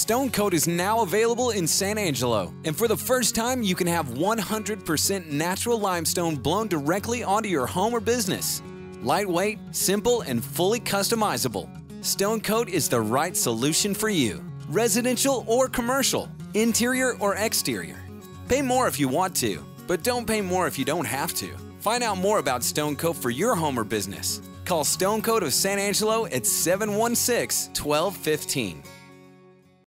Stone Coat is now available in San Angelo, and for the first time, you can have 100% natural limestone blown directly onto your home or business. Lightweight, simple, and fully customizable, Stone Coat is the right solution for you. Residential or commercial, interior or exterior. Pay more if you want to, but don't pay more if you don't have to. Find out more about Stone Coat for your home or business. Call Stone Coat of San Angelo at 716-1215.